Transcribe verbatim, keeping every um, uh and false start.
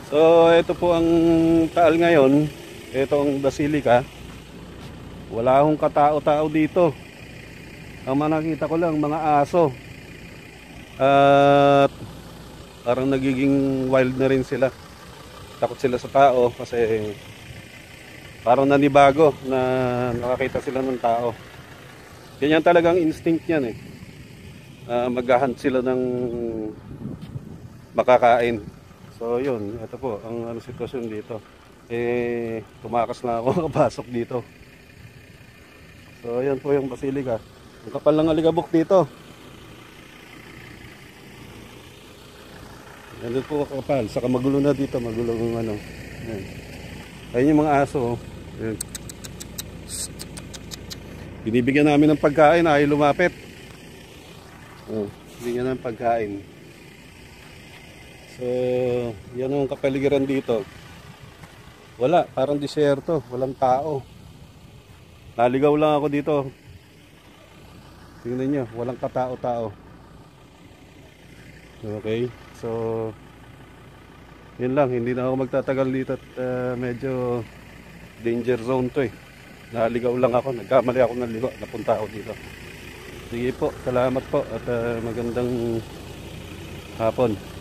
So, ito po ang Taal ngayon. Ito ang Basilica. Wala akong katao-tao dito. Ang mga nakita ko lang, mga aso. At parang nagiging wild na rin sila. Takot sila sa tao kasi parang nanibago na nakakita sila ng tao. Ganyan talagang instinct yan eh. Uh, Mag-hunt sila ng makakain. So yun, ito po ang ano, sitwasyon dito. Eh, tumakas na ako kapasok dito. So ayan po yung Basilica. Ang kapal ng alikabok dito. Yan po kapal. Saka magulo na dito, magulo ng ano. Ayan. Ayun yung mga aso. Ayan. Binibigyan namin ng pagkain, ayaw lumapit. Oh, binibigyan ng pagkain. So, yan ang kapaligiran dito. Wala, parang disyerto, walang tao. Naligaw lang ako dito. Tingnan nyo, walang katao-tao. Okay, so yun lang, hindi na ako magtatagal dito at uh, medyo danger zone to eh. Naligaw lang ako, nagkamali ako ng ligo, napunta ako dito. Sige po, salamat po at uh, magandang hapon.